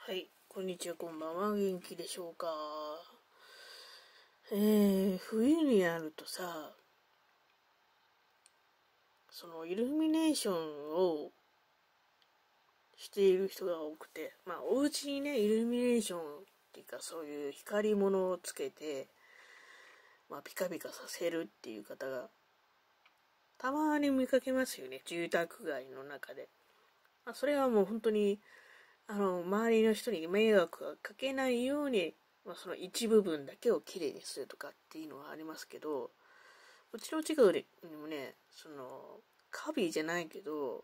はい、こんにちは、こんばんは。元気でしょうか。冬になるとさ、そのイルミネーションをしている人が多くて、お家にね、イルミネーションっていうか、そういう光り物をつけて、ピカピカさせるっていう方が、たまに見かけますよね、住宅街の中で。それはもう本当に、周りの人に迷惑がかけないように、その一部分だけをきれいにするとかっていうのはありますけど、うちの近くにもね、カビじゃないけど、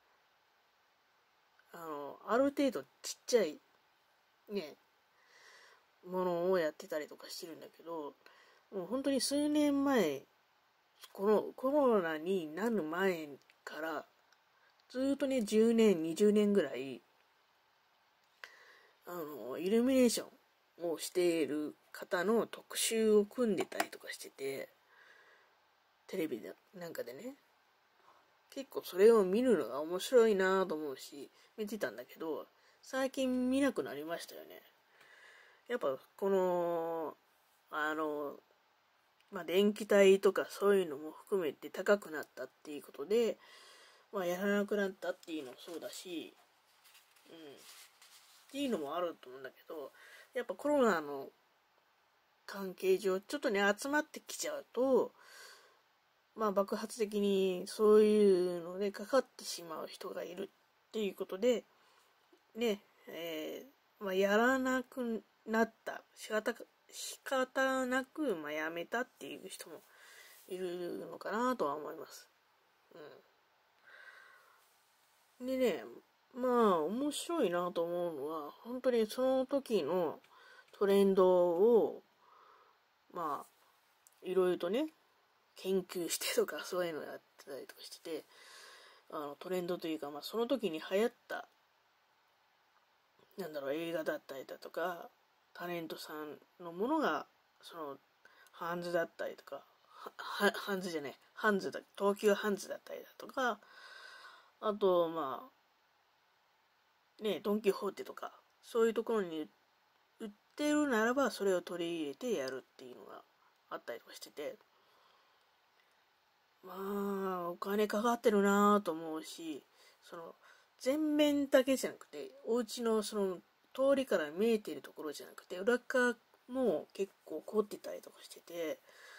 ある程度ちっちゃい、ね、ものをやってたりとかしてるんだけど、もう本当に数年前、このコロナになる前から、ずっとね、10年、20年ぐらい、イルミネーションをしている方の特集を組んでたりとかしてて、テレビでなんかでね、結構それを見るのが面白いなと思うし、見てたんだけど、最近見なくなりましたよね。やっぱこの、電気代とかそういうのも含めて高くなったっていうことで、やらなくなったっていうのもそうだし、っていうのもあると思うんだけど、やっぱコロナの関係上、ちょっとね、集まってきちゃうと、爆発的にそういうのでかかってしまう人がいるっていうことで、ね、やらなくなった、仕方なく、やめたっていう人もいるのかなとは思います。でね、面白いなと思うのは、本当にその時のトレンドを、いろいろとね、研究してとかそういうのやってたりとかしてて、トレンドというか、その時に流行った、映画だったりだとか、タレントさんのものが、ハンズだったりとか、ハンズじゃない、東急ハンズだったりだとか、あと、ドンキホーテとか、そういうところに売ってるならば、それを取り入れてやるっていうのがあったりとかしてて、お金かかってるなぁと思うし、全面だけじゃなくて、お家の通りから見えてるところじゃなくて、裏側も結構凝ってたりとかしてて、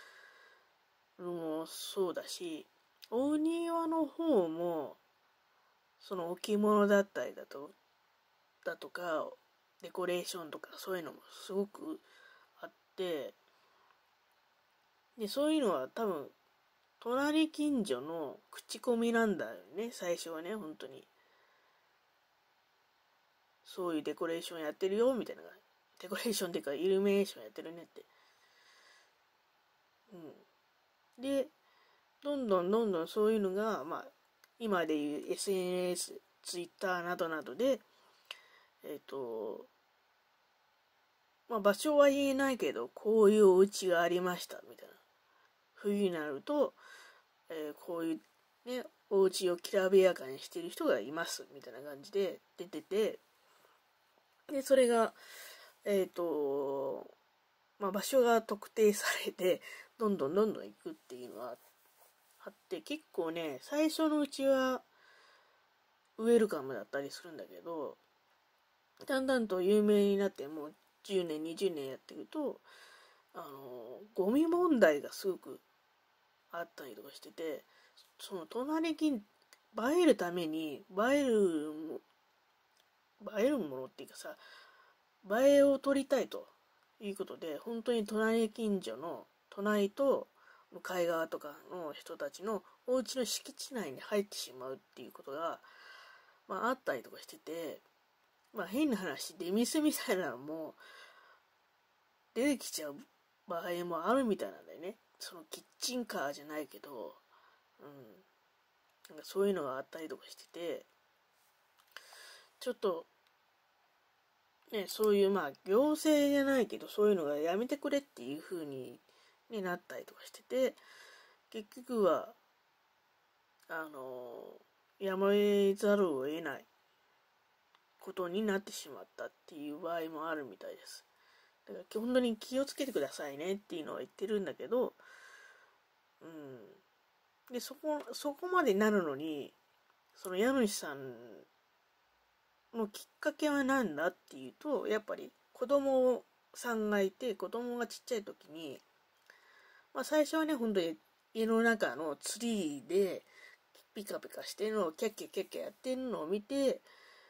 そうだし、お庭の方も、置物だったりだとか、デコレーションとかそういうのもすごくあって、で、そういうのは多分、隣近所の口コミなんだよね、最初はね、本当に。そういうデコレーションやってるよ、みたいな。デコレーションっていうか、イルミネーションやってるねって。で、どんどんそういうのが、今でいう SNS、Twitter などなどで、場所は言えないけど、こういうお家がありました、みたいな。冬になると、こういうね、お家をきらびやかにしてる人がいます、みたいな感じで出てて、で、それが、場所が特定されて、どんどん行くっていうのはあって、結構ね、最初のうちは、ウェルカムだったりするんだけど、だんだんと有名になって、もう10年、20年やってると、ゴミ問題がすごくあったりとかしてて、その隣に映えるために、映えるものっていうかさ、映えを撮りたいということで、本当に隣近所の、隣と向かい側とかの人たちのお家の敷地内に入ってしまうっていうことが、あったりとかしてて、変な話、出店みたいなのも出てきちゃう場合もあるみたいなんだよね。そのキッチンカーじゃないけど、なんかそういうのがあったりとかしてて、ちょっと、ね、そういう行政じゃないけど、そういうのがやめてくれっていう風に、なったりとかしてて、結局は、やめざるを得ないことになってしまったっていう場合もあるみたいです。だから本当に気をつけてくださいねっていうのは言ってるんだけど、で、そこまでなるのに、その家主さんのきっかけは何だっていうと、やっぱり子供さんがいて、子供がちっちゃい時に、最初はね、本当に家の中のツリーでピカピカしてるのをキャッキャキャッキャやってるのを見て、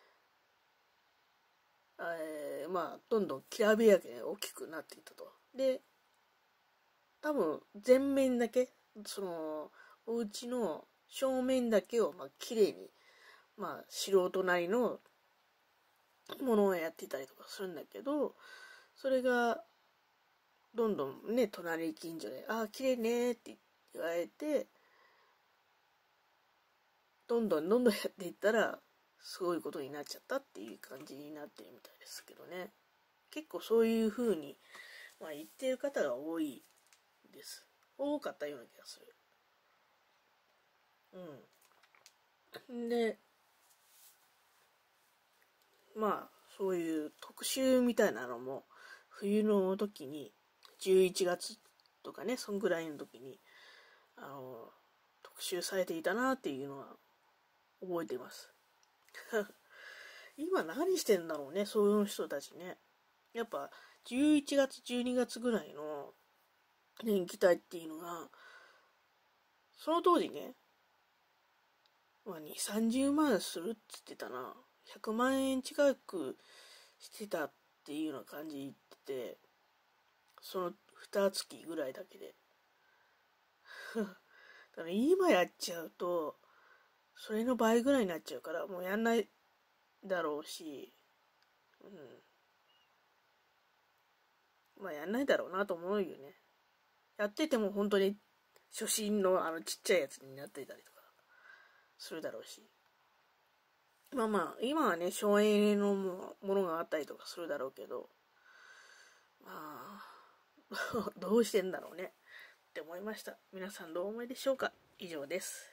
どんどんきらびやかに大きくなっていったと。で、多分全面だけ、そのお家の正面だけをきれいに、素人なりのものをやってたりとかするんだけど、それがどんどんね、隣近所で綺麗ねって言われて、どんどんやっていったらすごいことになっちゃったっていう感じになってるみたいですけどね。結構そういう風に、言ってる方が多いです。多かったような気がする。で、そういう特集みたいなのも冬の時に11月とかね、そんぐらいの時に特集されていたなっていうのは覚えています今何してんだろうね、そういう人たちね。やっぱ11月12月ぐらいの電気代っていうのがその当時ね、2、30万するっつってたな。100万円近くしてたっていうような感じ言ってて、その2月ぐらいだけでだから今やっちゃうとそれの倍ぐらいになっちゃうから、もうやんないだろうし、やんないだろうなと思うよね。やってても本当に初心のちっちゃいやつになっていたりとかするだろうし、今はね、省エネのものがあったりとかするだろうけど、どうしてんだろうねって思いました。皆さんどう思いでしょうか。以上です。